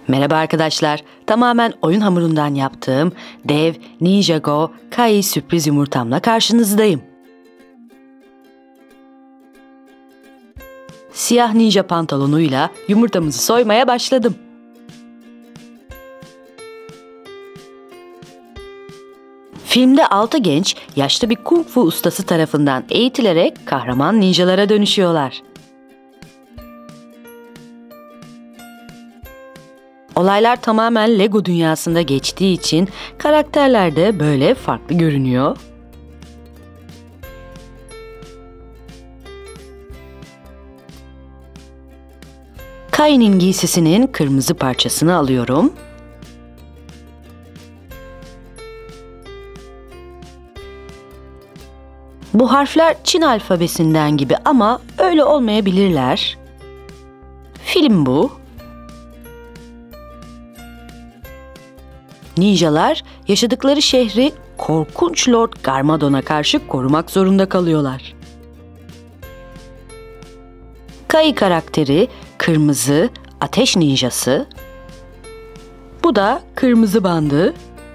Merhaba arkadaşlar, tamamen oyun hamurundan yaptığım dev Ninjago Kai sürpriz yumurtamla karşınızdayım. Siyah ninja pantolonuyla yumurtamızı soymaya başladım. Filmde 6 genç yaşlı bir kung fu ustası tarafından eğitilerek kahraman ninjalara dönüşüyorlar. Olaylar tamamen Lego dünyasında geçtiği için karakterler de böyle farklı görünüyor. Kai'nin giysisinin kırmızı parçasını alıyorum. Bu harfler Çin alfabesinden gibi ama öyle olmayabilirler. Film bu. Ninjalar yaşadıkları şehri korkunç Lord Garmadon'a karşı korumak zorunda kalıyorlar. Kai karakteri kırmızı ateş ninjası. Bu da kırmızı bandı.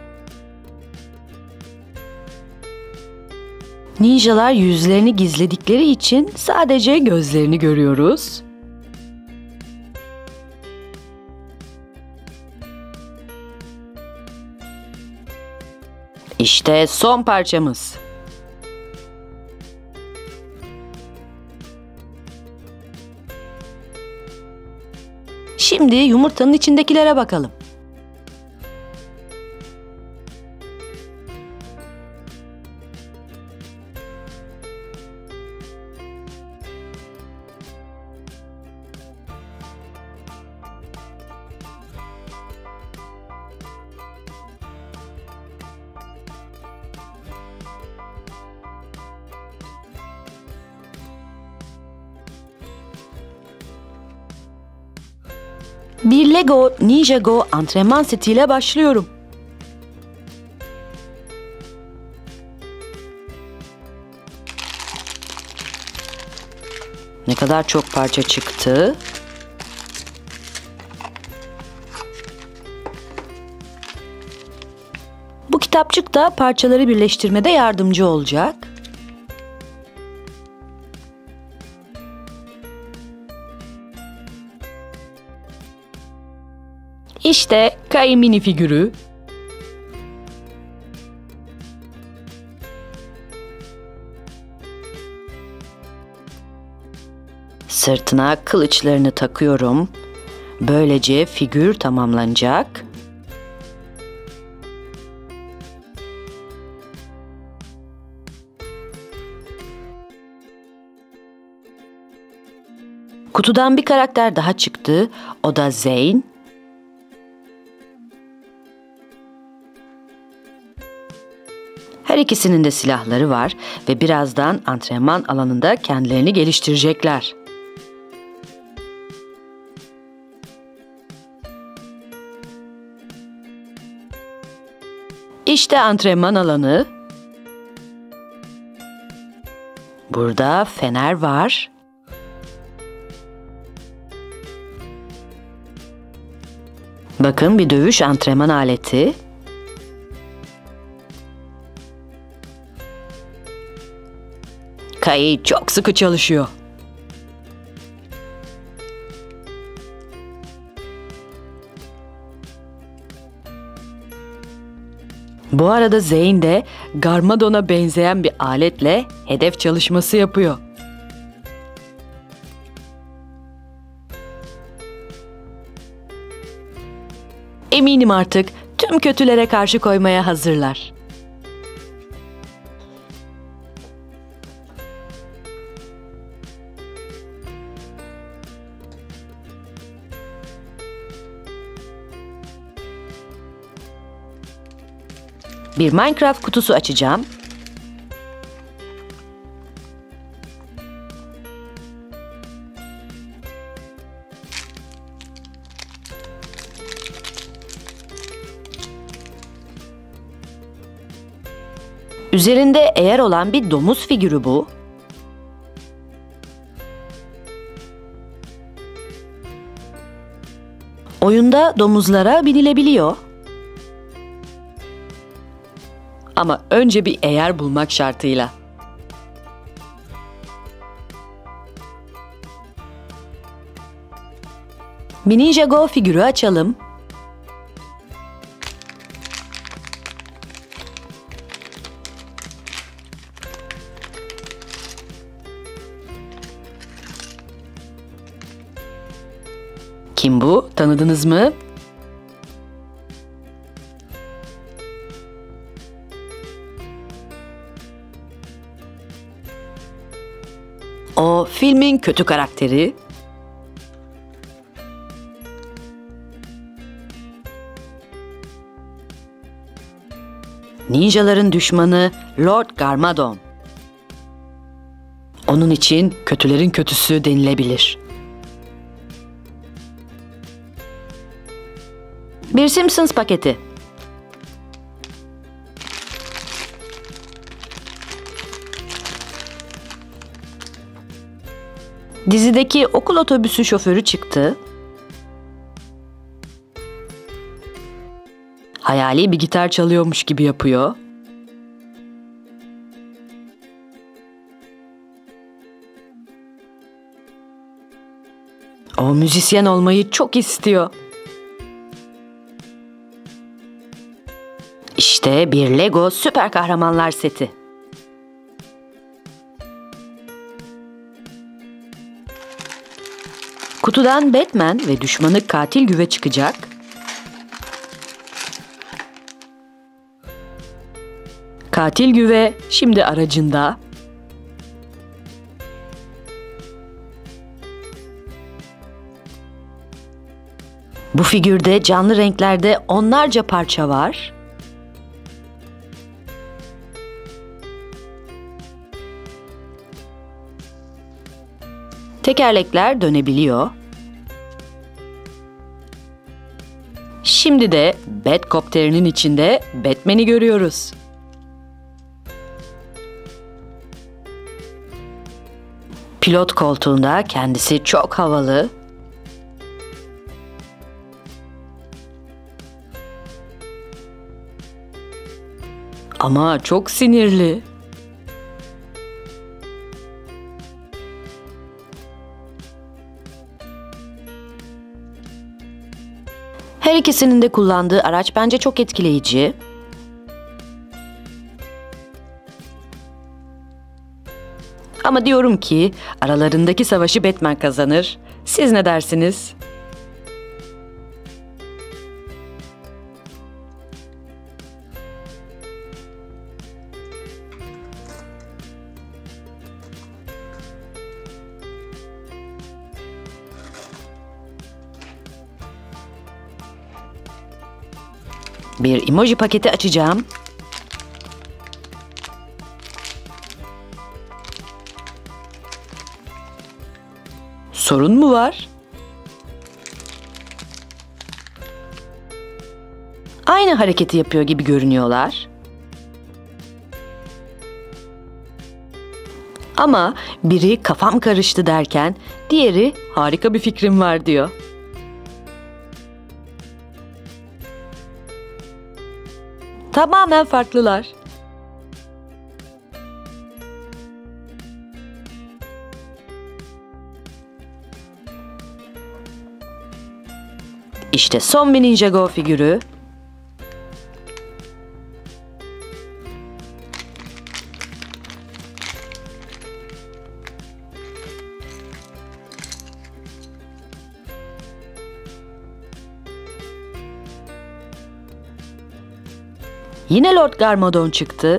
Ninjalar yüzlerini gizledikleri için sadece gözlerini görüyoruz. İşte son parçamız. Şimdi yumurtanın içindekilere bakalım. Bir Lego Ninjago antrenman setiyle başlıyorum. Ne kadar çok parça çıktı. Bu kitapçık da parçaları birleştirmede yardımcı olacak. İşte Kai mini figürü. Sırtına kılıçlarını takıyorum. Böylece figür tamamlanacak. Kutudan bir karakter daha çıktı. O da Zeyn. Her ikisinin de silahları var ve birazdan antrenman alanında kendilerini geliştirecekler. İşte antrenman alanı. Burada fener var. Bakın bir dövüş antrenman aleti. Kai çok sıkı çalışıyor. Bu arada Zeyn de Garmadon'a benzeyen bir aletle hedef çalışması yapıyor. Eminim artık tüm kötülere karşı koymaya hazırlar. Bir Minecraft kutusu açacağım. Üzerinde eğer olan bir domuz figürü bu. Oyunda domuzlara binilebiliyor. Ama önce bir eğer bulmak şartıyla. Bir Ninjago figürü açalım. Kim bu? Tanıdınız mı? O filmin kötü karakteri. Ninjaların düşmanı Lord Garmadon. Onun için kötülerin kötüsü denilebilir. Bir Simpsons paketi. Dizideki okul otobüsü şoförü çıktı. Hayali bir gitar çalıyormuş gibi yapıyor. O müzisyen olmayı çok istiyor. İşte bir Lego süper kahramanlar seti. Kutudan Batman ve düşmanı Katil Güve çıkacak. Katil Güve şimdi aracında. Bu figürde canlı renklerde onlarca parça var. Tekerlekler dönebiliyor. Şimdi de Batcopter'inin içinde Batman'i görüyoruz. Pilot koltuğunda kendisi çok havalı. Ama çok sinirli. Her ikisinin de kullandığı araç bence çok etkileyici. Ama diyorum ki aralarındaki savaşı Batman kazanır. Siz ne dersiniz? Bir emoji paketi açacağım. Sorun mu var? Aynı hareketi yapıyor gibi görünüyorlar. Ama biri kafam karıştı derken diğeri harika bir fikrim var diyor. Tamamen farklılar. İşte son bir Ninjago figürü. Yine Lord Garmadon çıktı.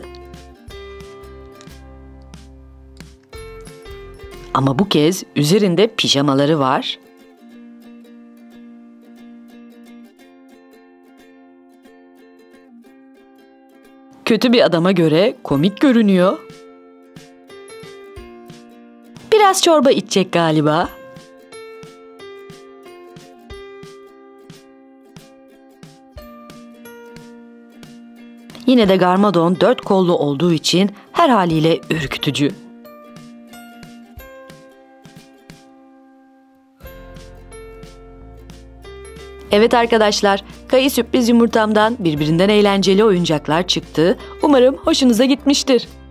Ama bu kez üzerinde pijamaları var. Kötü bir adama göre komik görünüyor. Biraz çorba içecek galiba. Yine de Garmadon 4 kollu olduğu için her haliyle ürkütücü. Evet arkadaşlar, Kayı sürpriz yumurtamdan birbirinden eğlenceli oyuncaklar çıktı. Umarım hoşunuza gitmiştir.